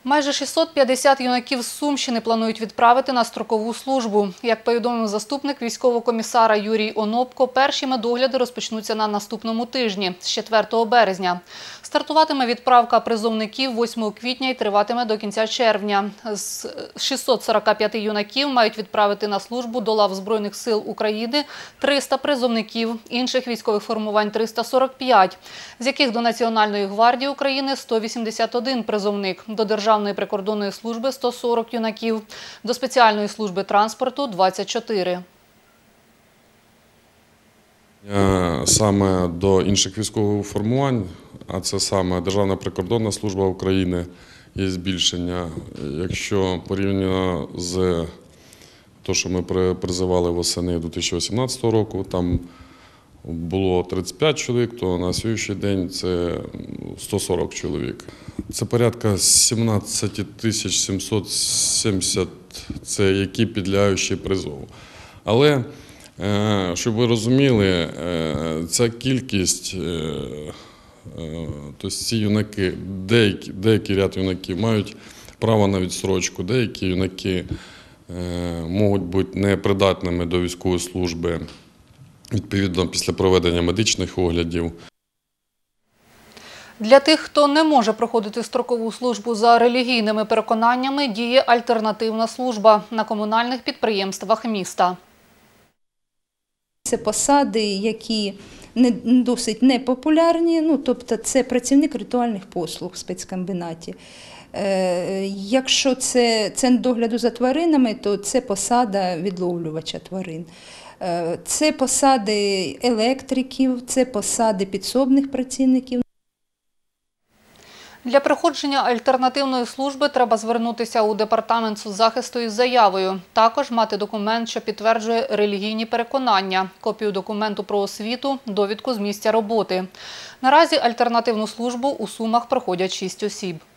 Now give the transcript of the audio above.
Майже 650 юнаків з Сумщини планують відправити на строкову службу. Як повідомив заступник військового комісара Юрій Онопко, перші медогляди розпочнуться на наступному тижні, з 4 березня. Стартуватиме відправка призовників 8 квітня і триватиме до кінця червня. З 645 юнаків мають відправити на службу до лав Збройних сил України 300 призовників, інших військових формувань – 345, з яких до Національної гвардії України – 181 призовник, до Державної прикордонної служби – 140 юнаків, до спеціальної служби транспорту – 24. Саме до інших військових формувань, а це саме Державна прикордонна служба України, є збільшення. Якщо порівняно з те, що ми призивали восени 2018 року, там було 35 чоловік, то на сьогоднішній день це 140 чоловік. Це порядка 17 770, це які підлягаючі призову. Але, щоб ви розуміли, ця кількість, тобто ці юнаки, деякий ряд юнаків мають право на відстрочку, деякі юнаки можуть бути непридатними до військової служби, відповідно, після проведення медичних оглядів. Для тих, хто не може проходити строкову службу за релігійними переконаннями, діє альтернативна служба на комунальних підприємствах міста. Це посади, які досить непопулярні, тобто це працівник ритуальних послуг в спецкомбінаті. Якщо це догляду за тваринами, то це посада відловлювача тварин. Це посади електриків, це посади підсобних працівників. Для проходження альтернативної служби треба звернутися у департамент соцзахисту із заявою. Також мати документ, що підтверджує релігійні переконання, копію документу про освіту, довідку з місця роботи. Наразі альтернативну службу у Сумах проходять 6 осіб.